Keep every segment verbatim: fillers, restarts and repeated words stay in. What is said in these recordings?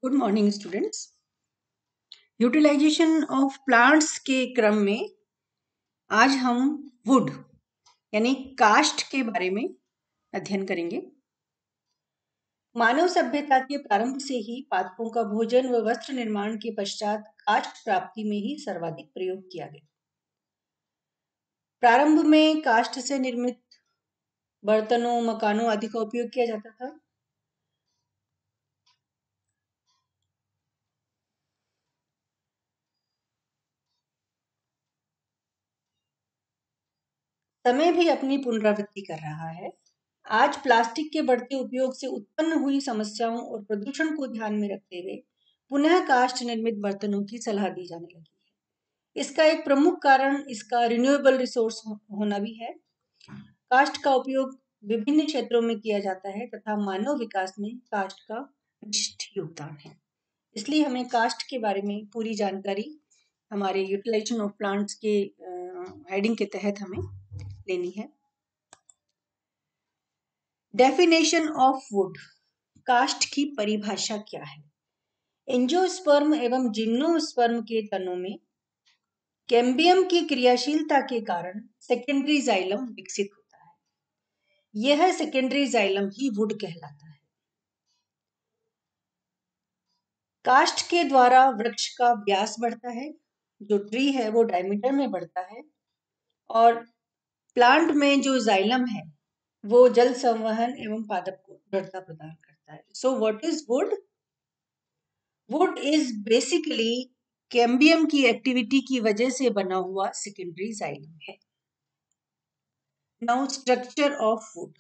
Good morning students. Utilization of plants के क्रम में आज हम वुड यानी काष्ठ के बारे में अध्ययन करेंगे। मानव सभ्यता के प्रारंभ से ही पादपों का भोजन व वस्त्र निर्माण के पश्चात काष्ठ प्राप्ति में ही सर्वाधिक प्रयोग किया गया। प्रारंभ में काष्ठ से निर्मित बर्तनों, मकानों आदि का उपयोग किया जाता था। समय भी अपनी पुनरावृत्ति कर रहा है। आज प्लास्टिक के बढ़ते उपयोग से उत्पन्न हुई समस्याओं और प्रदूषण को ध्यान में रखते हुए पुनः काष्ठ निर्मित बर्तनों की सलाह दी जाने लगी है। इसका एक प्रमुख कारण इसका रिन्यूएबल रिसोर्स होना भी है। काष्ठ का उपयोग विभिन्न क्षेत्रों में किया जाता है तथा मानव विकास में काष्ठ का विशिष्ट योगदान है। इसलिए हमें काष्ठ के बारे में पूरी जानकारी हमारे यूटिलाइजेशन ऑफ प्लांट्स के हेडिंग के तहत हमें लेनी है। डेफिनेशन ऑफ वुड, काष्ठ की परिभाषा क्या है? एंजियोस्पर्म एवं जिम्नोस्पर्म के तनों में कैम्बियम की क्रियाशीलता के कारण सेकेंडरी जाइलम विकसित होता है। यह सेकेंडरी जाइलम ही वुड कहलाता है। काष्ठ के द्वारा वृक्ष का व्यास बढ़ता है, जो ट्री है वो डायमीटर में बढ़ता है, और प्लांट में जो जाइलम है वो जल संवहन एवं पादप को दृढ़ता प्रदान करता है। So what is wood? Wood is basically cambium की एक्टिविटी की वजह से बना हुआ सेकेंडरी जाइलम है। नाउ स्ट्रक्चर ऑफ वुड,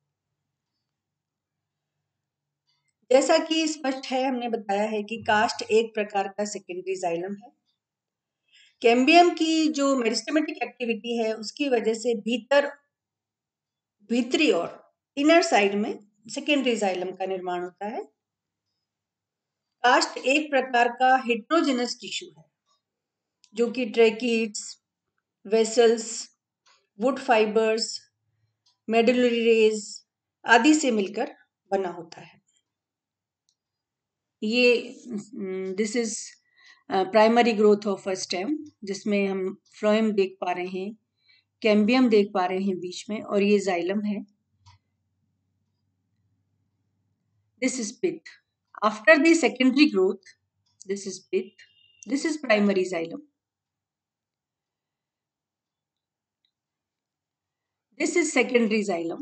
जैसा कि स्पष्ट है, हमने बताया है कि काष्ठ एक प्रकार का सेकेंडरी जाइलम है। कैम्बियम की जो मेरिस्टेमेटिक एक्टिविटी है उसकी वजह से भीतर भीतरी और इनर साइड में सेकेंडरी जाइलम का निर्माण होता है। काष्ठ एक प्रकार का हेट्रोजेनस टिश्यू है जो कि tracheids, vessels, wood fibres, medullary rays आदि से मिलकर बना होता है। ये this is primary growth of a stem, जिसमें हम फ्लोएम देख पा रहे हैं, कैम्बियम देख पा रहे हैं बीच में, और ये जाइलम है। This is pith. After the secondary growth, this is pith, this is primary xylem, this is secondary xylem,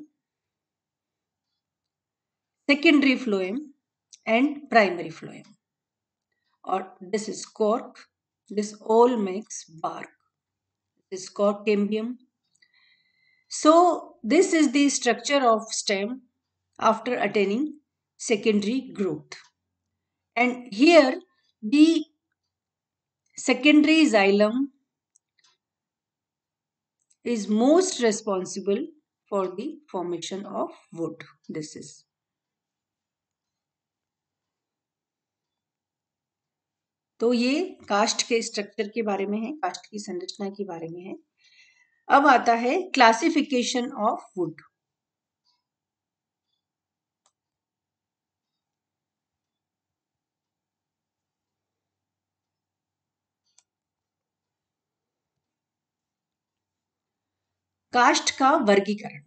secondary phloem and primary phloem, or this is cork. This all makes bark. This is cork cambium. So this is the structure of stem after attaining secondary growth, and here the secondary xylem is most responsible for the formation of wood. This is तो ये काष्ठ के structure के बारे में है, काष्ठ की संरचना के बारे में है। अब आता है क्लासिफिकेशन ऑफ वुड। काष्ठ का वर्गीकरण।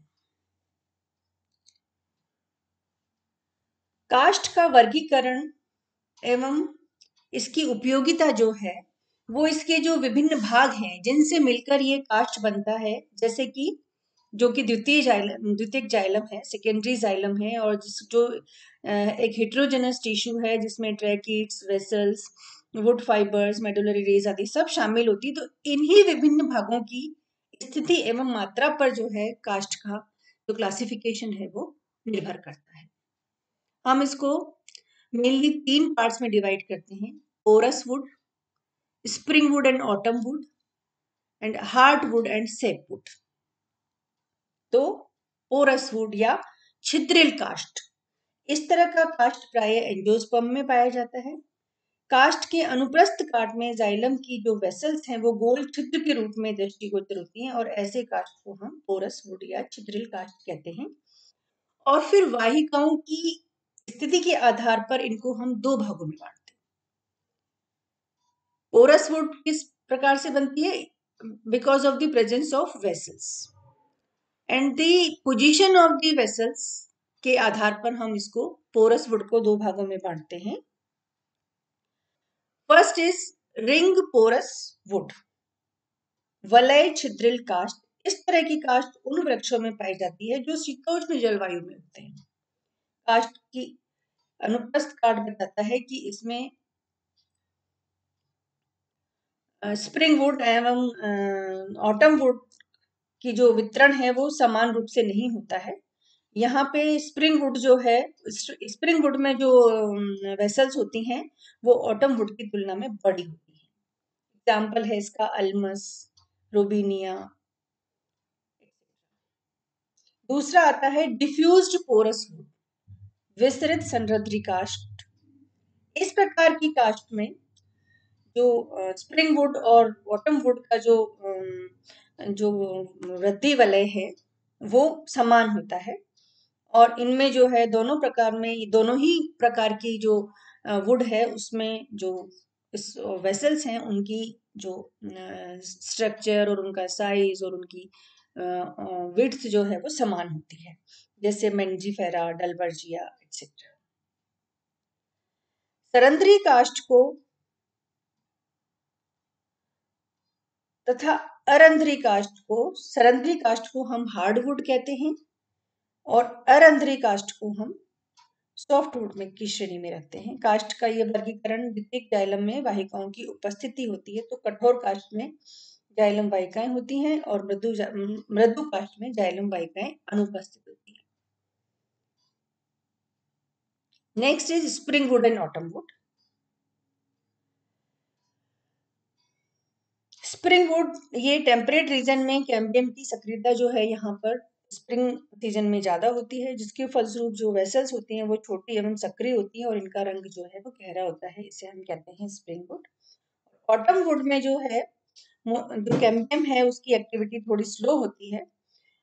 काष्ठ का वर्गीकरण एवं इसकी उपयोगिता जो है वो इसके जो विभिन्न भाग हैं जिनसे मिलकर ये काष्ठ बनता है, जैसे कि जो कि द्वितीय जाइलम द्वितीयक जाइलम है, सेकेंडरी जाइलम है, और जिस जो एक हेट्रोजेनस टिश्यू है जिसमें tracheids, vessels, wood fibres, medullary rays आदि सब शामिल होती। तो इन्हीं विभिन्न भागों की स्थिति एवं मात्रा पर जो है काष्ठ का जो क्लासिफिकेशन है वो निर्भर करता है। हम इसको मेनली तीन पार्ट्स में डिवाइड करते हैं: porous wood, spring wood and autumn wood, and hard wood and sap wood. तो पोरस वुड या छिद्रिल काष्ठ, इस तरह का काष्ठ प्राय एंजियोस्पर्म में पाया जाता है। काष्ठ के अनुप्रस्थ काट में जाइलम की जो वेसल्स हैं वो गोल छिद्र के रूप में दृष्टिगोचर होती हैं, और ऐसे काष्ठ को हम पोरस वुड या छिद्रिल काष्ठ कहते हैं। और फिर वाहिकाओं की स्थिति के आधार पर इनको हम दो भागों में बांटते हैं। पोरस वुड किस प्रकार से बनती है? Because of the presence of vessels and the position of the vessels के आधार पर हम इसको पोरस वुड को दो भागों में बांटते हैं। First is ring porous wood, वलय छिद्रिल काष्ठ। इस तरह की काष्ठ उन वृक्षों में पाई जाती है जो शीतोष्ण जलवायु में उगते हैं। काष्ठ की अनुप्रस्थ काट बताता है कि इसमें स्प्रिंग वुड एवं ऑटम वुड की जो वितरण है वो समान रूप से नहीं होता है। यहाँ पे स्प्रिंग वुड जो है, स्प्रिंग वुड में जो वेसल्स होती हैं वो ऑटम वुड की तुलना में बड़ी होती है। एग्जाम्पल है इसका अल्मस, रोबिनिया। दूसरा आता है डिफ्यूज्ड पोरस वुड, विस्तृत संरद्री काष्ठ। इस प्रकार की काष्ठ में जो स्प्रिंग वुड और ऑटम वुड का जो जो वृद्धि वलय है वो समान होता है, और इनमें जो है दोनों प्रकार में दोनों ही प्रकार की जो वुड है उसमें जो इस वेसल्स हैं उनकी जो स्ट्रक्चर और उनका साइज और उनकी विड्थ जो है वो समान होती है, जैसे मैंजीफेरा, डलबर्जिया एक्सेट्रा। सरंध्री काष्ठ को तथा अरंध्री काष्ठ को सरंध्री काष्ठ को हम हार्डवुड कहते हैं और अरंध्री काष्ठ को हम सॉफ्टवुड में की श्रेणी में रखते हैं। काष्ठ का यह वर्गीकरण द्वितीयक जाइलम में वाहिकाओं की उपस्थिति होती है, तो कठोर काष्ठ में जाइलम वाहिकाएं होती हैं और मृदु मृदु काष्ठ में जाइलम वाहिकाएं अनुपस्थित होती हैं। Next is spring wood and autumn wood. Spring wood ये टेम्परेट रीजन में कैम्बियम की सक्रियता जो है यहाँ पर स्प्रिंग सीजन में ज्यादा होती है, जिसके फलस्वरूप जो वेसल्स होती हैं वो छोटी एवं सक्रिय होती हैं और इनका रंग जो है वो गहरा होता है, इसे हम कहते हैं स्प्रिंग वुड। ऑटम वुड में जो है जो कैम्बियम है उसकी एक्टिविटी थोड़ी स्लो होती है,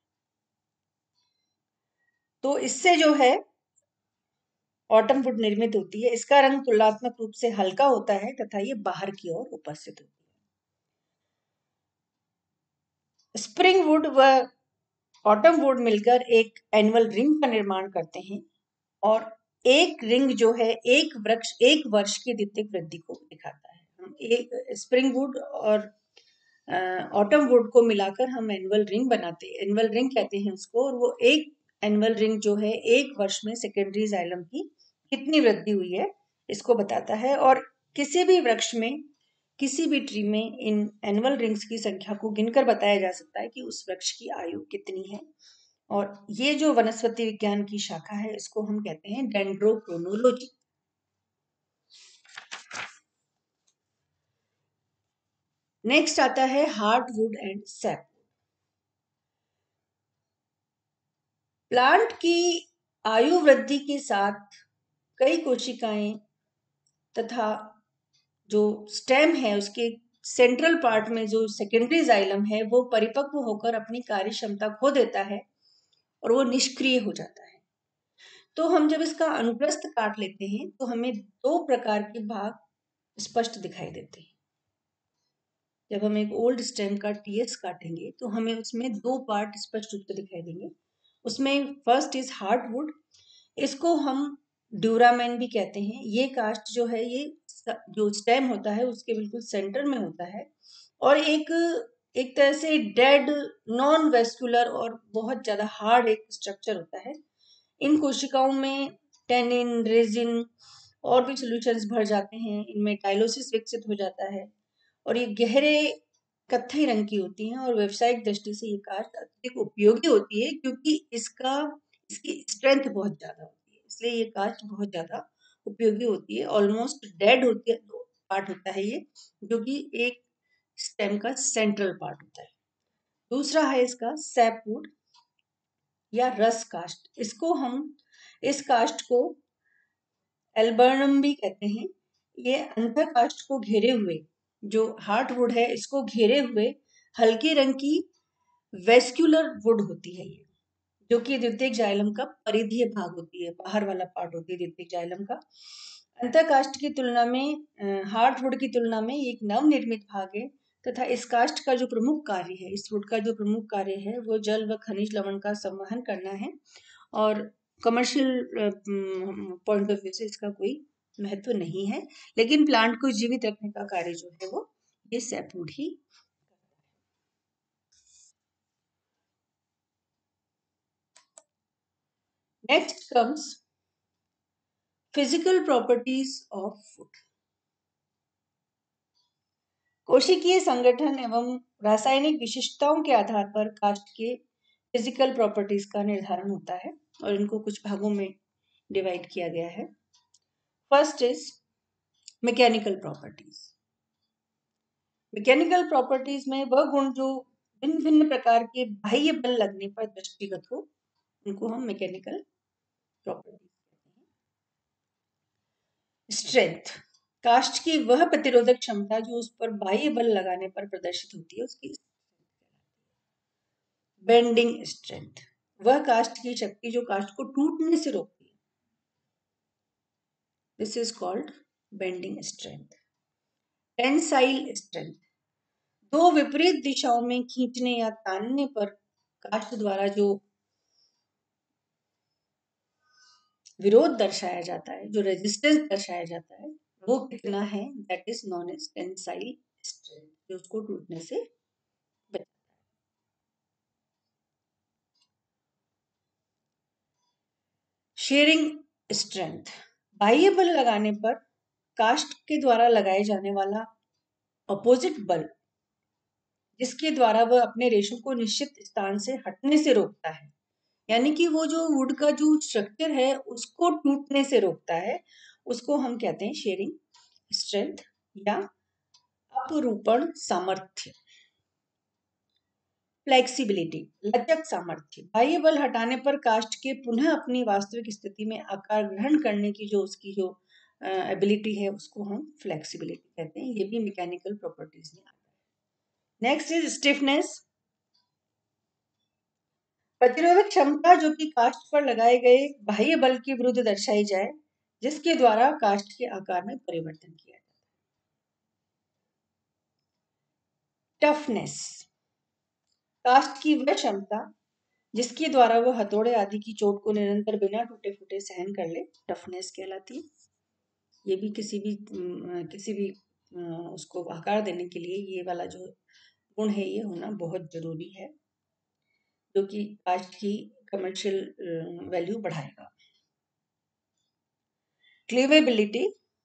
तो इससे जो है ऑटम वुड निर्मित होती है। इसका रंग तुलनात्मक रूप से हल्का होता है तथा ये बाहर की ओर उपस्थित होती है। स्प्रिंग वुड व ऑटम वुड मिलकर एक एनुअल रिंग का निर्माण करते हैं और एक रिंग जो है एक वृक्ष एक वर्ष की द्वितीयक वृद्धि को दिखाता है। हम एक स्प्रिंग वुड और ऑटम वुड को मिलाकर हम एनुअल रिंग बनाते हैं, एनुअल रिंग कहते हैं उसको, और वो एक एनुअल रिंग जो है एक वर्ष में सेकेंडरी जाइलम की कितनी वृद्धि हुई है इसको बताता है। और किसी भी वृक्ष में, किसी भी ट्री में इन एनुअल रिंग्स की संख्या को गिनकर बताया जा सकता है कि उस वृक्ष की आयु कितनी है। और ये जो वनस्पति विज्ञान की शाखा है इसको हम कहते हैं डेंड्रोक्रोनोलॉजी। नेक्स्ट आता है हार्डवुड एंड सैप। प्लांट की आयु वृद्धि के साथ कई कोशिकाएं तथा जो स्टेम है उसके सेंट्रल पार्ट में जो सेकेंडरी जाइलम है वो परिपक्व होकर अपनी कार्य क्षमता खो देता है और वो निष्क्रिय हो जाता है। तो हम जब इसका अनुप्रस्थ काट लेते हैं तो हमें दो प्रकार के भाग स्पष्ट दिखाई देते हैं। जब हम एक ओल्ड स्टेम का टीएस काटेंगे तो हमें उसमें दो पार्ट स्पष्ट रूप से दिखाई देंगे। उसमें फर्स्ट इज हार्डवुड, इसको हम ड्यूरामेन भी कहते हैं। ये कास्ट जो है ये जो स्टेम होता है उसके बिल्कुल सेंटर में होता है और एक एक तरह से डेड नॉन वेस्कुलर और बहुत ज्यादा हार्ड एक स्ट्रक्चर होता है। इन कोशिकाओं में टेनिन, रेजिन और भी सॉल्यूशंस भर जाते हैं, इनमें टाइलोसिस विकसित हो जाता है और ये गहरे कत्थई रंग की होती हैं और व्यावसायिक दृष्टि से ये कास्ट अत्यधिक उपयोगी होती है क्योंकि इसका इसकी स्ट्रेंथ बहुत ज्यादा होती है, इसलिए ये कास्ट बहुत ज्यादा उपयोगी होती है। ऑलमोस्ट डेड होती है, दो पार्ट होता है ये, जो कि एक स्टेम का सेंट्रल पार्ट होता है। दूसरा है इसका सैपवुड या रस कास्ट। इसको हम इस कास्ट को एल्बर्नम भी कहते हैं। ये अंतर कास्ट को घेरे हुए, जो हार्डवुड है इसको घेरे हुए हल्के रंग की वेस्कुलर वुड होती है ये, जो कि द्वितीयक जाइलम का परिधीय भाग होती है, बाहर वाला पार्ट होती है द्वितीयक जाइलम का। अंतःकाष्ठ की तुलना में हार्डवुड की तुलना में एक नवनिर्मित भाग है तथा इस काष्ठ का जो प्रमुख कार्य है, इस वुड का जो प्रमुख कार्य है वो जल व खनिज लवण का संवहन करना है और कमर्शियल पॉइंट ऑफ व्यू से इसका कोई महत्व नहीं है, लेकिन प्लांट को जीवित रखने का कार्य जो है वो ये सैपवुड ही। Next comes physical properties of wood. कोशिकीय संगठन एवं रासायनिक विशिष्टताओं के आधार पर काष्ठ के फिजिकल प्रॉपर्टीज का निर्धारण होता है और इनको कुछ भागों में डिवाइड किया गया है। First is mechanical properties. Mechanical properties में वह गुण जो भिन्न भिन्न प्रकार के बाह्य बल लगने पर दृष्टिगत हो, उनको हम मैकेनिकल प्रॉपर्टीज कहते हैं। स्ट्रेंथ, काष्ठ की वह प्रतिरोधक क्षमता जो उस पर बाह्य बल लगाने पर प्रदर्शित होती है उसकी। बेंडिंग स्ट्रेंथ, वह काष्ठ की शक्ति जो काष्ठ को टूटने से रोकती है, this is called bending strength. Tensile strength, दो विपरीत दिशाओं में खींचने या तानने पर काष्ठ द्वारा जो विरोध दर्शाया जाता है, जो रेजिस्टेंस दर्शाया जाता है, वो कितना है, that is known as tensile strength, जो उसको टूटने से बचाता है। शेयरिंग स्ट्रेंथ, बाह्य बल लगाने पर काष्ठ के द्वारा लगाए जाने वाला अपोजिट बल जिसके द्वारा वह अपने रेशों को निश्चित स्थान से हटने से रोकता है, यानी कि वो जो वुड का जो स्ट्रक्चर है उसको टूटने से रोकता है, उसको हम कहते हैं शेयरिंग स्ट्रेंथ या अपरूपण सामर्थ्य। फ्लेक्सिबिलिटी, लचक सामर्थ्य, बाह्य बल हटाने पर काष्ठ के पुनः अपनी वास्तविक स्थिति में आकार ग्रहण करने की जो उसकी जो एबिलिटी है उसको हम फ्लेक्सिबिलिटी कहते हैं। ये भी मैकेनिकल प्रॉपर्टीज में आता है। नेक्स्ट इज स्टिफनेस, प्रतिरोधक क्षमता जो कि काष्ठ पर लगाए गए बाह्य बल के विरुद्ध दर्शाई जाए, जिसके द्वारा काष्ठ के आकार में परिवर्तन किया जाता है। टफनेस, काष्ठ की वह क्षमता जिसके द्वारा वह हथौड़े आदि की चोट को निरंतर बिना टूटे फूटे सहन कर ले, टफनेस कहलाती है। ये भी किसी भी किसी भी उसको आकार देने के लिए ये वाला जो गुण है ये होना बहुत जरूरी है, जो कि काष्ठ की कमर्शियल वैल्यू बढ़ाएगा। क्लीवेबिलिटी,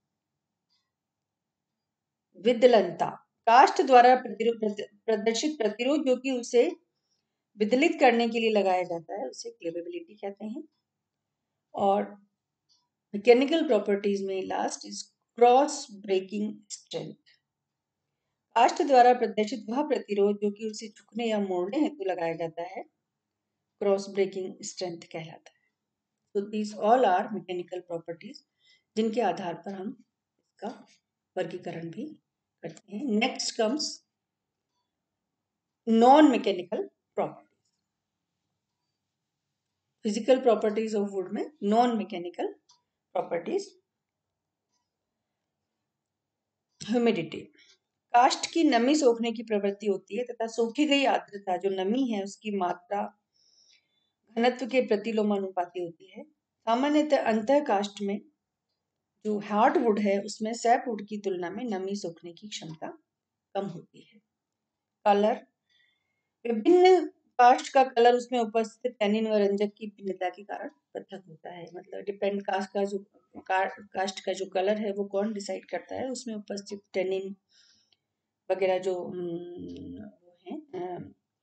विदलनता, काष्ठ द्वारा प्रदर्शित प्रतिरोध जो कि उसे विदलित करने के लिए लगाया जाता है उसे क्लीवेबिलिटी कहते हैं। और मैकेनिकल प्रॉपर्टीज में last is cross breaking strength, काष्ठ द्वारा प्रदर्शित वह प्रतिरोध जो कि उसे झुकने या मोड़ने हेतु लगाया जाता है, क्रॉस ब्रेकिंग स्ट्रेंथ कहलाता है। तो these all are mechanical properties जिनके आधार पर हम इसका वर्गीकरण भी करते हैं। Next comes non mechanical properties. Physical properties of wood में नॉन मैकेनिकल प्रॉपर्टीज। ह्यूमिडिटी, काष्ठ की नमी सोखने की प्रवृत्ति होती है तथा सोखी गई आर्द्रता जो नमी है उसकी मात्रा घनत्व के प्रतिलोमानुपाती होती है। सामान्यतः अंतः काष्ठ में जो हार्ड वुड है उसमें सैप वुड की तुलना में नमी सोखने की क्षमता कम होती है। कलर, विभिन्न काष्ठ का कलर उसमें उपस्थित टैनिन व रंजक की भिन्नता के कारण पृथक होता है। मतलब डिपेंड काष्ठ का जो काष्ठ का जो कलर है वो कौन डिसाइड करता है, उसमें उपस्थित टैनिन वगैरह जो है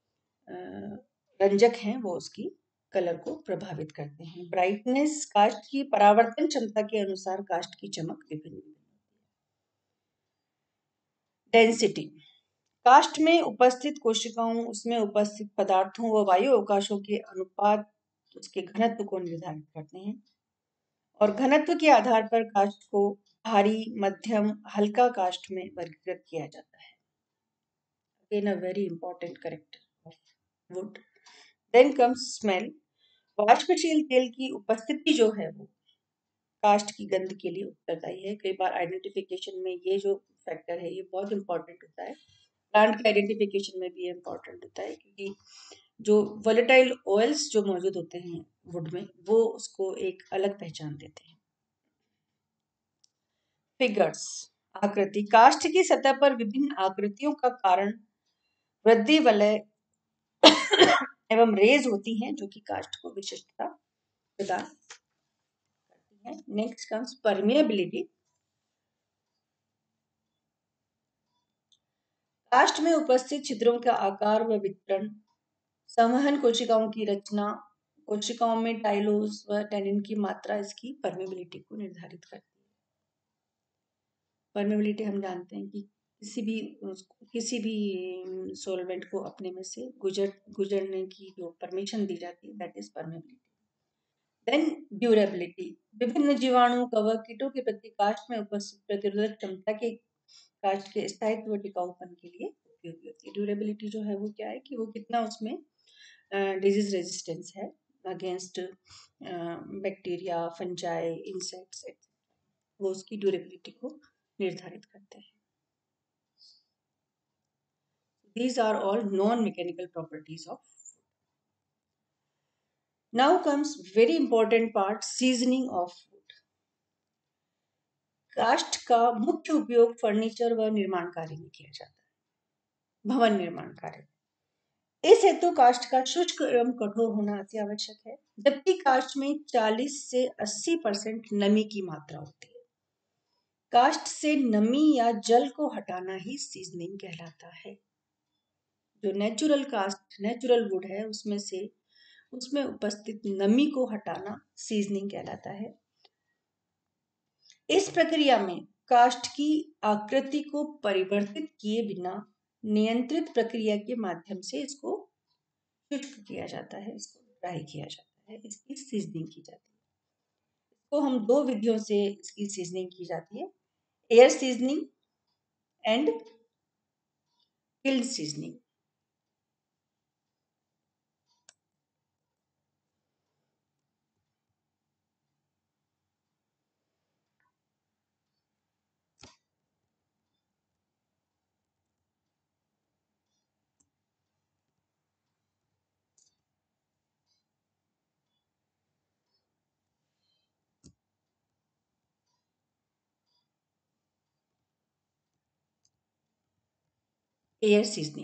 रंजक हैं वो उसकी कलर को प्रभावित करते हैं। ब्राइटनेस, काष्ठ की परावर्तन क्षमता के अनुसार काष्ठ की चमक विभिन्न होती है। डेंसिटी, काष्ठ में उपस्थित कोशिकाओं, उसमें उपस्थित पदार्थों व वायु अवकाशों के अनुपात उसके घनत्व को निर्धारित करते हैं और घनत्व के आधार पर काष्ठ को भारी, मध्यम, हल्का काष्ठ में वर्गीकृत किया जाता है। Again a very important character of wood. Then comes smell. वाष्पशील तेल की उपस्थिति जो है वो काष्ठ की गंध के लिए उत्तरदायी है। कई बार आइडेंटिफिकेशन में ये जो फैक्टर है ये बहुत इंपॉर्टेंट होता है। प्लांट के आइडेंटिफिकेशन में भी ये इंपॉर्टेंट होता है, क्योंकि जो वोलेटाइल ऑयल्स जो मौजूद होते हैं वुड में, वो उसको एक अलग पहचान देते हैं। फिगर्स, आकृति। काष्ठ की सतह पर विभिन्न आकृतियों का कारण वृद्धि वलय एवं रेज होती हैं, जो कि काष्ठ को विशिष्टता प्रदान करती हैं। Next comes permeability. काष्ठ में उपस्थित छिद्रों का आकार व वितरण, संवहन कोशिकाओं की रचना, कोशिकाओं में टाइलोस व टैनिन की मात्रा इसकी परमेबिलिटी को निर्धारित करती है। परमेबिलिटी हम जानते हैं कि किसी भी किसी भी सॉल्वेंट को अपने में से गुजर गुजरने की जो परमिशन दी जाती है, that is permeability. Then durability. विभिन्न जीवाणु, कवक, कीटों के प्रति काष्ठ में उपस्थित प्रतिरोधक क्षमता के काष्ठ के स्थायित्व टिकाऊपन के लिए उपयोगी होती है। ड्यूरेबिलिटी जो है वो क्या है कि वो कितना उसमें डिजीज रेजिस्टेंस है अगेंस्ट बैक्टीरिया, फंजाई, इंसेक्ट्स, वो उसकी ड्यूरेबिलिटी को निर्धारित करते हैं। These are all non-mechanical properties of food. Now comes very important part, seasoning of food. काष्ठ का मुख्य उपयोग फर्नीचर व निर्माण कार्य में किया जाता है, भवन निर्माण कार्य। इस हेतु काष्ठ का शुष्क एवं कठोर होना अति आवश्यक है, जबकि काष्ठ में चालीस से अस्सी परसेंट नमी की मात्रा होती है। काष्ठ से नमी या जल को हटाना ही सीजनिंग कहलाता है। जो नेचुरल कास्ट नेचुरल वुड है उसमें से उसमें उपस्थित नमी को हटाना सीजनिंग कहलाता है। इस प्रक्रिया में काष्ठ की आकृति को परिवर्तित किए बिना नियंत्रित प्रक्रिया के माध्यम से इसको शुष्क किया जाता है, इसको ड्राई किया जाता है, इसकी सीजनिंग की जाती है। इसको हम दो विधियों से इसकी सीजनिंग की जाती है, air seasoning and kiln seasoning. Air seasoning.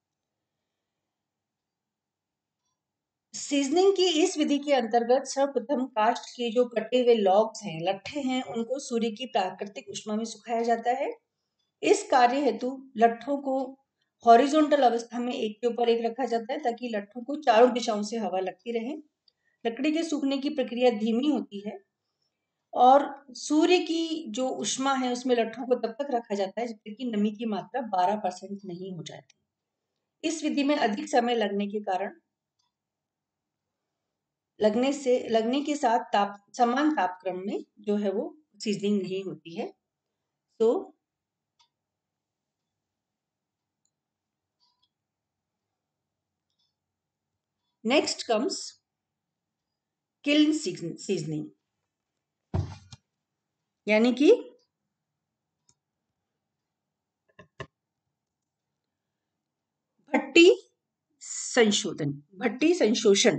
Seasoning की इस विधि के अंतर्गत सर्वप्रथम काष्ठ के जो कटे हुए लॉग्स हैं, लट्ठे हैं, उनको सूर्य की प्राकृतिक उष्मा में सुखाया जाता है। इस कार्य हेतु लट्ठों को हॉरिजॉन्टल अवस्था में एक के ऊपर एक रखा जाता है, ताकि लट्ठों को चारों दिशाओं से हवा लगती रहे। लकड़ी के सूखने की प्रक्रिया धीमी होती है और सूर्य की जो उष्मा है उसमें लट्ठों को तब तक रखा जाता है जब तक कि नमी की मात्रा बारह परसेंट नहीं हो जाती। इस विधि में अधिक समय लगने के कारण लगने से लगने के साथ ताप समान तापक्रम में जो है वो सीजनिंग नहीं होती है। तो नेक्स्ट कम्स किल्न सीजनिंग, यानी कि भट्टी संशोधन भट्टी संशोषण।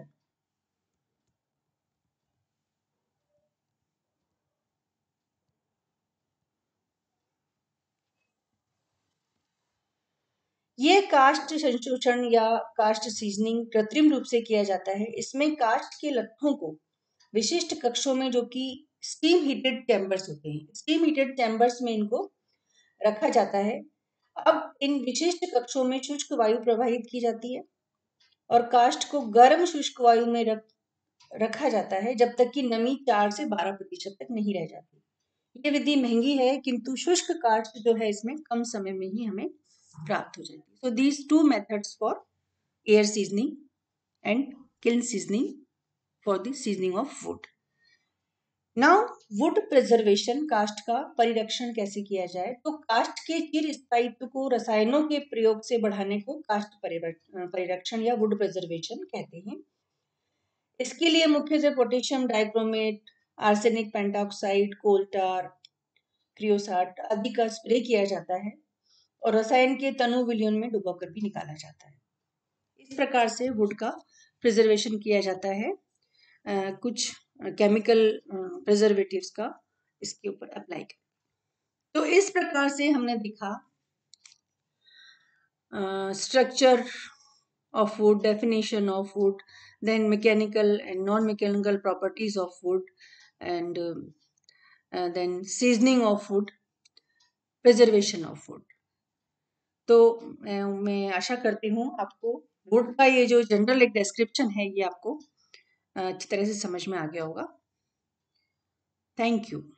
ये काष्ठ संशोषण या काष्ठ सीजनिंग कृत्रिम रूप से किया जाता है। इसमें काष्ठ के लट्ठों को विशिष्ट कक्षों में, जो कि स्टीम हीटेड चैम्बर्स होते हैं, स्टीम हीटेड चैम्बर्स में इनको रखा जाता है। अब इन विशिष्ट कक्षों में शुष्क वायु प्रवाहित की जाती है और काष्ठ को गर्म शुष्क वायु में रख रखा जाता है जब तक कि नमी चार से बारह प्रतिशत तक नहीं रह जाती। ये विधि महंगी है, किंतु शुष्क काष्ठ जो है इसमें कम समय में ही हमें प्राप्त हो जाती है। So these two methods for air seasoning and kiln seasoning for the seasoning of wood. Now wood preservation, काष्ठ का परिरक्षण कैसे किया जाए? तो काष्ठ के चिर स्थायित्व को रसायनों के प्रयोग से बढ़ाने को काष्ठ परिरक्षण या वुड प्रिजर्वेशन कहते हैं। इसके लिए मुख्य से potassium dichromate, arsenic pentoxide, coal tar, creosote आदि का स्प्रे किया जाता है और रसायन के तनु विलयन में डुबोकर भी निकाला जाता है। इस प्रकार से वुड का प्रिजर्वेशन किया जाता है। आ, कुछ केमिकल प्रिजर्वेटिव्स का इसके ऊपर अप्लाई कर। तो इस प्रकार से हमने देखा structure of wood, definition of wood, then mechanical and non-mechanical properties of wood, and uh, uh, then seasoning of wood, preservation of wood. तो मैं आशा करती हूँ आपको वुड का ये जो जनरल एक डिस्क्रिप्शन है ये आपको अच्छी तरह से समझ में आ गया होगा। Thank you.